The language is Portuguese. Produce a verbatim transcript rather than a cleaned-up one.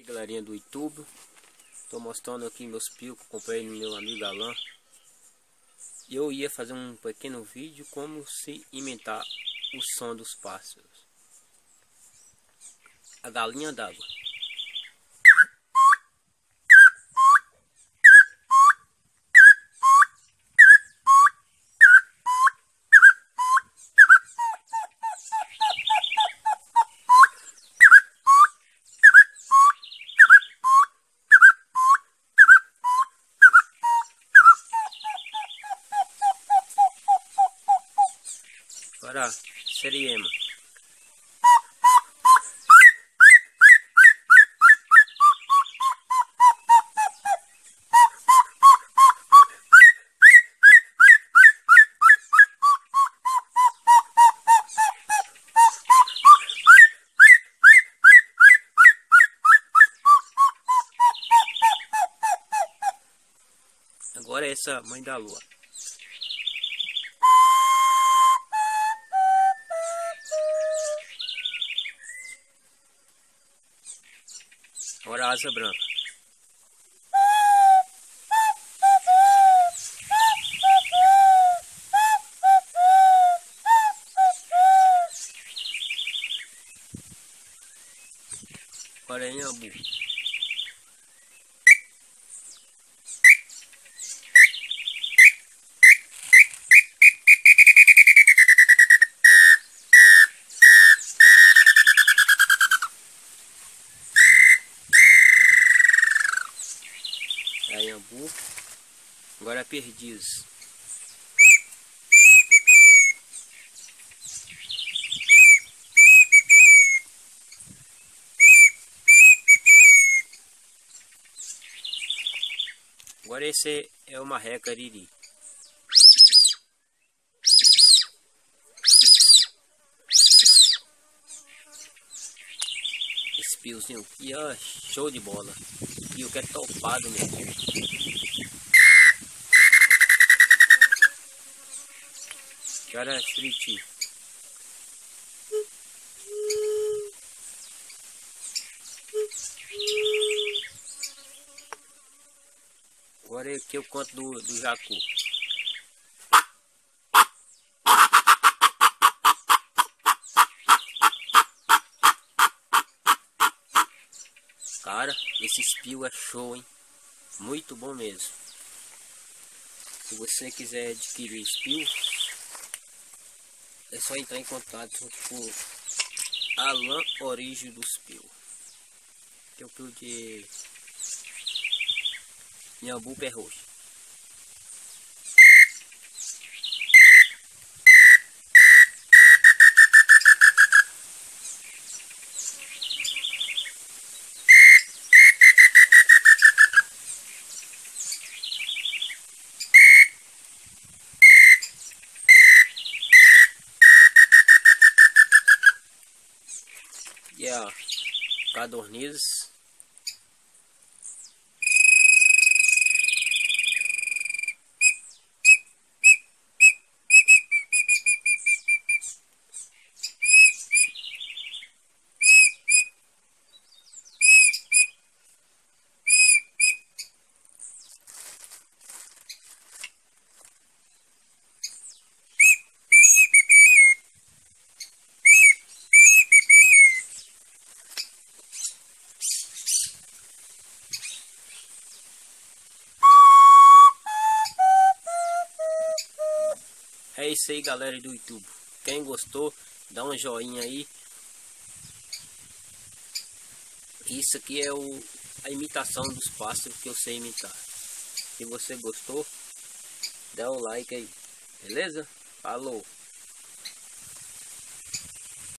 Galerinha do YouTube, tô mostrando aqui meus pios que eu comprei no meu amigo Alan. E eu ia fazer um pequeno vídeo como se imitar o som dos pássaros. A galinha d'água. Agora, Seriema. Agora é essa mãe da lua. Agora a asa branca. Agora é Inhambu. É Inhambu. Agora é Perdiz. Agora esse é o marré cariri. Esse piozinho aqui, ó, show de bola. E eu quero topado mesmo. Agora é friti. Agora é que eu conto do, do jacu. Cara, esse espio é show, hein? Muito bom mesmo. Se você quiser adquirir espio, é só entrar em contato com Alan Origem dos Pios. Que é o pio de Inhambu pé roxo. E a codornizes. É isso aí, galera do YouTube. Quem gostou, dá um joinha aí. Isso aqui é o, a imitação dos pássaros que eu sei imitar. Se você gostou, dá um like aí. Beleza? Falou!